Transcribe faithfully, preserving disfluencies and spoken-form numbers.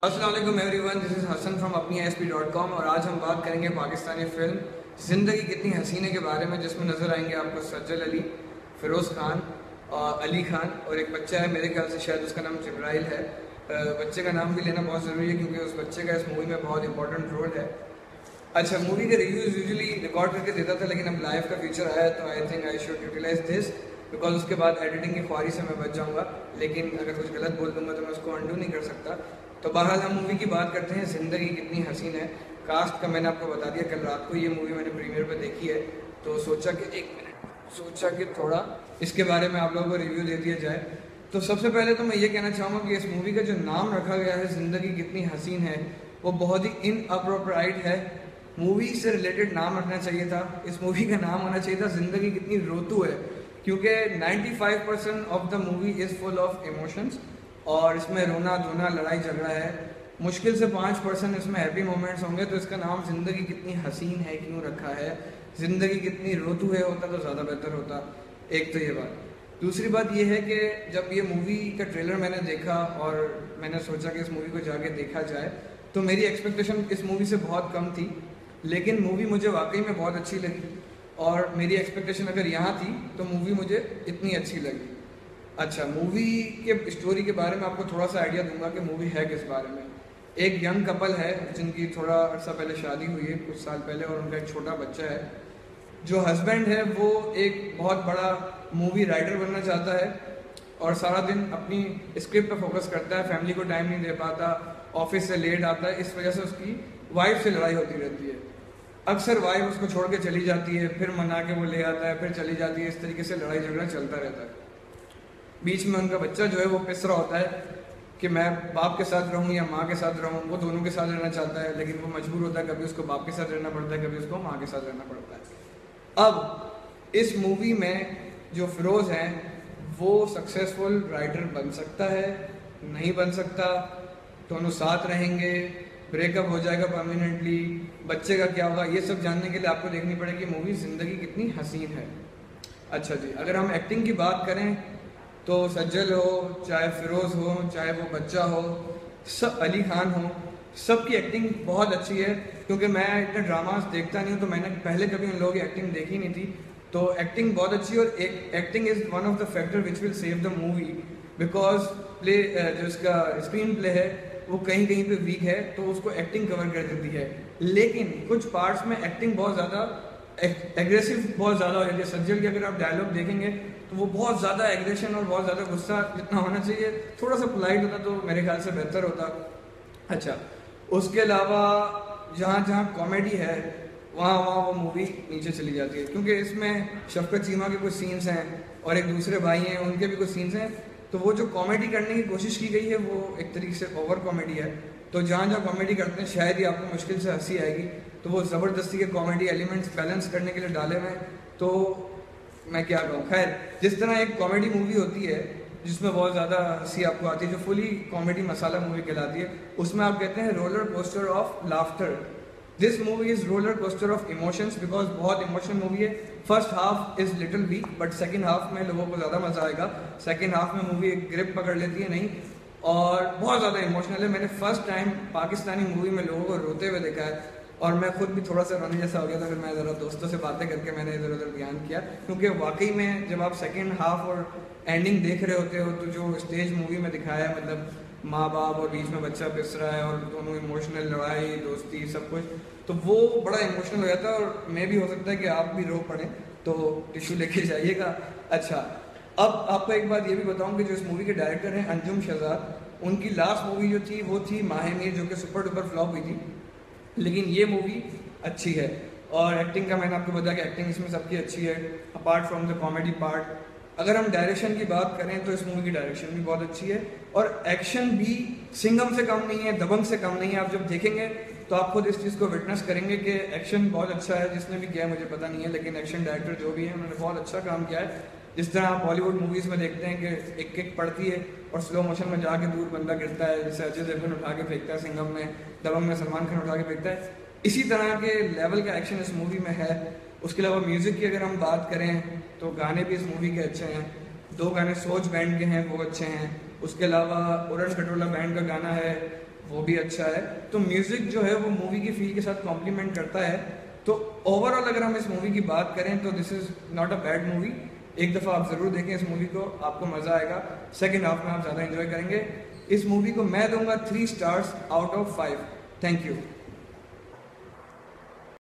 अस्सलाम वालेकुम everyone, this is Hasan from अपनी एस पी डॉट कॉम और आज हम बात करेंगे पाकिस्तानी फ़िल्म ज़िंदगी कितनी हसीन है के बारे में, जिसमें नज़र आएंगे आपको सज्जल अली, फ़िरोज़ खान और अली खान और एक बच्चा है, मेरे ख्याल से शायद उसका नाम जिब्राइल है। बच्चे का नाम भी लेना बहुत ज़रूरी है क्योंकि उस बच्चे का इस मूवी में बहुत इंपॉर्टेंट रोल है। अच्छा, मूवी के रिव्यूज़ यूजुअली रिकॉर्ड करके देता था, लेकिन अब लाइव का फीचर आया तो I think I should utilize this because उसके बाद एडिटिंग की ख्वारी से मैं बच जाऊँगा, लेकिन अगर कुछ गलत बोल दूँगा तो मैं उसको अंडू नहीं कर सकता। तो बहरहाल हम मूवी की बात करते हैं, ज़िंदगी कितनी हसीन है। कास्ट का मैंने आपको बता दिया, कल रात को ये मूवी मैंने प्रीमियर पे देखी है, तो सोचा कि एक मिनट सोचा कि थोड़ा इसके बारे में आप लोगों को रिव्यू दे दिया जाए। तो सबसे पहले तो मैं ये कहना चाहूँगा कि इस मूवी का जो नाम रखा गया है ज़िंदगी कितनी हसीन है, वो बहुत ही इनअप्रोप्राइट है। मूवी से रिलेटेड नाम रखना चाहिए था, इस मूवी का नाम होना चाहिए था ज़िंदगी कितनी रोतू है, क्योंकि ninety five percent of the movie is full of emotions और इसमें रोना धोना लड़ाई झगड़ा है। मुश्किल से पाँच परसेंट इसमें हैप्पी मोमेंट्स होंगे, तो इसका नाम ज़िंदगी कितनी हसीन है क्यों रखा है? ज़िंदगी कितनी रोतू है होता तो ज़्यादा बेहतर होता। एक तो ये बात। दूसरी बात ये है कि जब ये मूवी का ट्रेलर मैंने देखा और मैंने सोचा कि इस मूवी को जाके देखा जाए, तो मेरी एक्सपेक्टेशन इस मूवी से बहुत कम थी, लेकिन मूवी मुझे वाकई में बहुत अच्छी लगी और मेरी एक्सपेक्टेशन अगर यहाँ थी तो मूवी मुझे इतनी अच्छी लगी। अच्छा, मूवी के स्टोरी के बारे में आपको थोड़ा सा आइडिया दूंगा कि मूवी है किस बारे में। एक यंग कपल है जिनकी थोड़ा अर्सा पहले शादी हुई है, कुछ साल पहले, और उनका एक छोटा बच्चा है। जो हस्बैंड है वो एक बहुत बड़ा मूवी राइटर बनना चाहता है और सारा दिन अपनी स्क्रिप्ट पर फोकस करता है, फैमिली को टाइम नहीं दे पाता, ऑफिस से लेट आता है, इस वजह से उसकी वाइफ से लड़ाई होती रहती है। अक्सर वाइफ उसको छोड़ के चली जाती है, फिर मना के वो ले आता है, फिर चली जाती है, इस तरीके से लड़ाई झगड़ा चलता रहता है। बीच में उनका बच्चा जो है वो पिस रहा होता है कि मैं बाप के साथ रहूं या माँ के साथ रहूं। वो दोनों के साथ रहना चाहता है, लेकिन वो मजबूर होता है, कभी उसको बाप के साथ रहना पड़ता है, कभी उसको माँ के साथ रहना पड़ता है। अब इस मूवी में जो फिरोज़ हैं वो सक्सेसफुल राइटर बन सकता है, नहीं बन सकता, दोनों साथ रहेंगे, ब्रेकअप हो जाएगा परमानेंटली, बच्चे का क्या होगा, ये सब जानने के लिए आपको देखनी पड़ेगी मूवी ज़िंदगी कितनी हसीन है। अच्छा जी, अगर हम एक्टिंग की बात करें तो सज्जल हो, चाहे फिरोज़ हो, चाहे वो बच्चा हो, सब अली खान हो, सबकी एक्टिंग बहुत अच्छी है। क्योंकि मैं इतने ड्रामास देखता नहीं हूँ, तो मैंने पहले कभी उन लोगों की एक्टिंग देखी नहीं थी, तो एक्टिंग बहुत अच्छी है। और एक acting is one of the factor which will save the movie, because play जो इसका स्क्रीन प्ले है वो कहीं कहीं पे वीक है, तो उसको एक्टिंग कवर कर देती है। लेकिन कुछ पार्ट्स में एक्टिंग बहुत ज़्यादा एग्रेसिव बहुत ज़्यादा हो जाती है। सज्जल के अगर आप डायलॉग देखेंगे तो वो बहुत ज़्यादा एग्रेशन और बहुत ज़्यादा गुस्सा जितना होना चाहिए थोड़ा सा पोलाइट होता तो मेरे ख्याल से बेहतर होता। अच्छा, उसके अलावा जहाँ जहाँ कॉमेडी है वहाँ वहाँ वो मूवी नीचे चली जाती है, क्योंकि इसमें शफकत चीमा के कुछ सीन्स हैं और एक दूसरे भाई हैं उनके भी कुछ सीन्स हैं, तो वो जो कॉमेडी करने की कोशिश की गई है वो एक तरीके से ओवर कॉमेडी है। तो जहाँ जहाँ कॉमेडी करते हैं शायद ही आपको मुश्किल से हंसी आएगी, तो वो ज़बरदस्ती के कॉमेडी एलिमेंट्स बैलेंस करने के लिए डाले हुए हैं। तो मैं क्या कहूँ, खैर, जिस तरह एक कॉमेडी मूवी होती है जिसमें बहुत ज़्यादा हंसी आपको आती है, जो फुली कॉमेडी मसाला मूवी कहलाती है, उसमें आप कहते हैं roller coaster of laughter. This movie is roller coaster of emotions, because बहुत इमोशनल मूवी है। First half is little weak, but second half में लोगों को ज़्यादा मज़ा आएगा। सेकेंड हाफ में मूवी एक ग्रिप पकड़ लेती है नहीं, और बहुत ज़्यादा इमोशनल है। मैंने फर्स्ट टाइम पाकिस्तानी मूवी में लोगों को रोते हुए देखा है और मैं खुद भी थोड़ा सा रोने जैसा हो गया था। फिर मैं ज़रा दोस्तों से बातें करके मैंने इधर उधर बयान किया, क्योंकि वाकई में जब आप सेकेंड हाफ और एंडिंग देख रहे होते हो तो जो स्टेज मूवी में दिखाया है, मतलब माँ बाप और बीच में बच्चा पिस रहा है और दोनों इमोशनल लड़ाई दोस्ती सब कुछ, तो वो बड़ा इमोशनल हो जाता है। और मे भी हो सकता है कि आप भी रो पड़े, तो टिश्यू लेके जाइएगा। अच्छा, अब आपको एक बात ये भी बताऊं कि जो इस मूवी के डायरेक्टर हैं अंजुम शहजाद, उनकी लास्ट मूवी जो थी वो थी माहे मीर, जो कि सुपर डुपर फ्लॉप हुई थी, लेकिन ये मूवी अच्छी है। और एक्टिंग का मैंने आपको बताया कि एक्टिंग इसमें सबकी अच्छी है apart from the comedy part. अगर हम डायरेक्शन की बात करें तो इस मूवी की डायरेक्शन भी बहुत अच्छी है और एक्शन भी सिंघम से कम नहीं है, दबंग से कम नहीं है। आप जब देखेंगे तो आप खुद इस चीज़ को विटनेस करेंगे कि एक्शन बहुत अच्छा है। जिसने भी किया है मुझे पता नहीं है, लेकिन एक्शन डायरेक्टर जो भी है उन्होंने बहुत अच्छा काम किया है। जिस तरह आप बॉलीवुड मूवीज़ में देखते हैं कि एक किक पड़ती है और स्लो मोशन में जाके दूर बंदा गिरता है, जैसे अजय देवगन उठा के फेंकता है सिंघम में, दबंग में सलमान खान उठा के फेंकता है, इसी तरह के लेवल का एक्शन इस मूवी में है। उसके अलावा म्यूज़िक की अगर हम बात करें तो गाने भी इस मूवी के अच्छे हैं। दो गाने सोच बैंड के हैं, वो अच्छे हैं। उसके अलावा उड़न खटोला बैंड का गाना है, वो भी अच्छा है। तो म्यूज़िक जो है वो मूवी की फील के साथ कॉम्प्लीमेंट करता है। तो ओवरऑल अगर हम इस मूवी की बात करें तो this is not a bad movie. एक दफ़ा आप ज़रूर देखें इस मूवी को, आपको मज़ा आएगा। सेकेंड हाफ में आप ज़्यादा इन्जॉय करेंगे। इस मूवी को मैं दूंगा three stars out of five. Thank you.